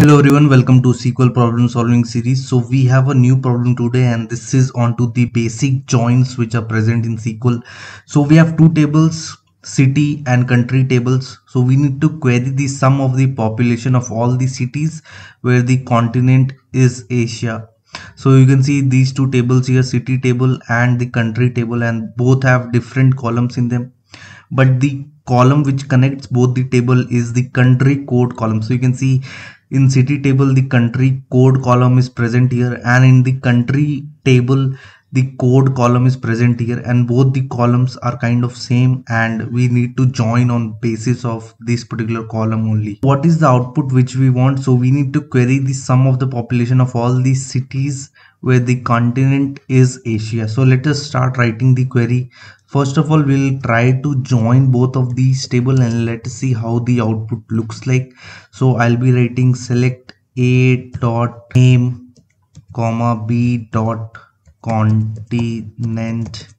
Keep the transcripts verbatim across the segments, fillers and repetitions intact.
Hello everyone, welcome to S Q L problem solving series. So we have a new problem today and this is onto the basic joins which are present in S Q L. So we have two tables, city and country tables. So we need to query the sum of the population of all the cities where the continent is Asia. So you can see these two tables here, city table and the country table, and both have different columns in them. But the column which connects both the table is the country code column. So you can see in city table the country code column is present here, and in the country table the code column is present here, and both the columns are kind of same and we need to join on basis of this particular column only. What is the output which we want? So we need to query the sum of the population of all these cities where the continent is Asia. So let us start writing the query. First of all, we'll try to join both of these table and let's see how the output looks like. So I'll be writing select A dot name comma B dot continent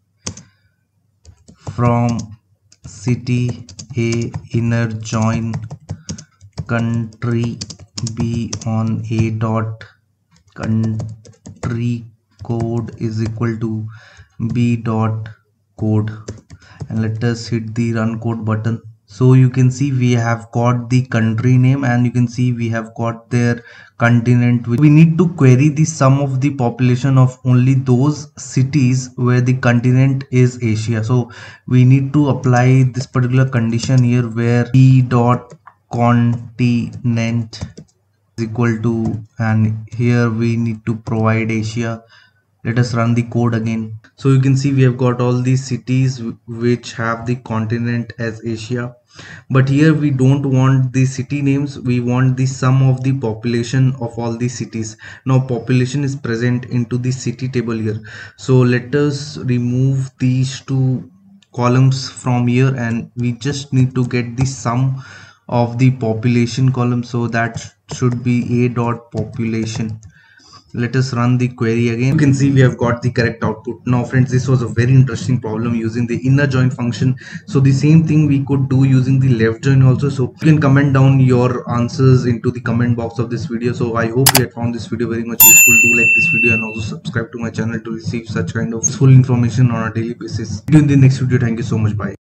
from city A inner join country B on A dot country code is equal to B dot code, and let us hit the run code button. So you can see we have got the country name and you can see we have got their continent. We need to query the sum of the population of only those cities where the continent is Asia. So we need to apply this particular condition here where B dot continent is equal to, and here we need to provide Asia. Let us run the code again. So you can see we have got all these cities which have the continent as Asia, but here we don't want the city names, we want the sum of the population of all the cities. Now population is present into the city table here, so let us remove these two columns from here and we just need to get the sum of the population column. So that should be A dot population. Let us run the query again. You can see we have got the correct output. Now friends, this was a very interesting problem using the inner join function. So the same thing we could do using the left join also. So you can comment down your answers into the comment box of this video. So I hope you had found this video very much useful. Do like this video and also subscribe to my channel to receive such kind of useful information on a daily basis. See you in the next video. Thank you so much. Bye.